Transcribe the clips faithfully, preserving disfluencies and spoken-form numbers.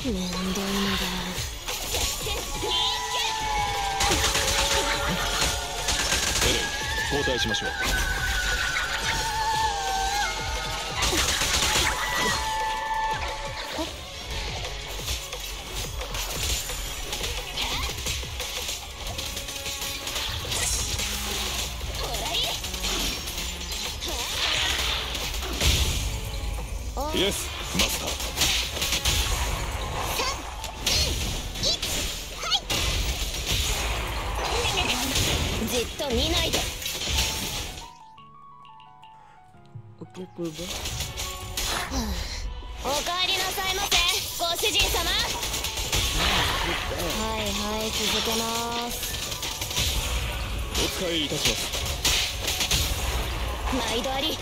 面倒いのだ。 エレン、交代しましょう。イエス、マスター。 じっと見ないで。 オッケー、Purba。 おかえりなさいませ、ご主人様。はいはい、続けます。 お使いいたします。 毎度あり。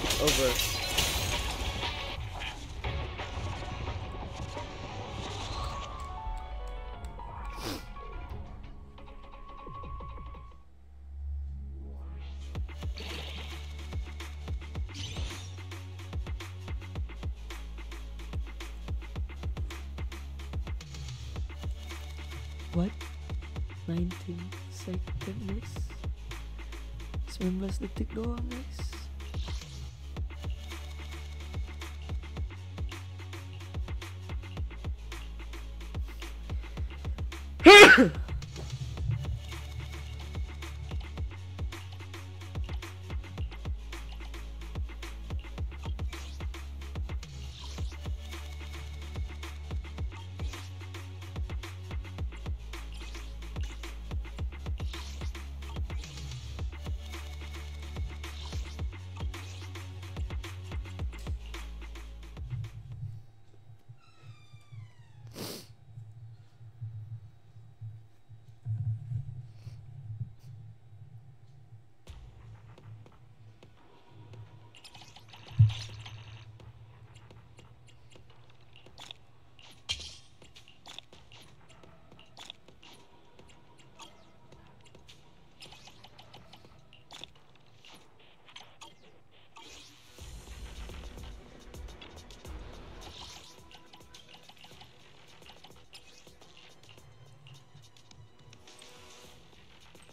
Over。What? nineteen seconds? sembilan belas detik doang guys.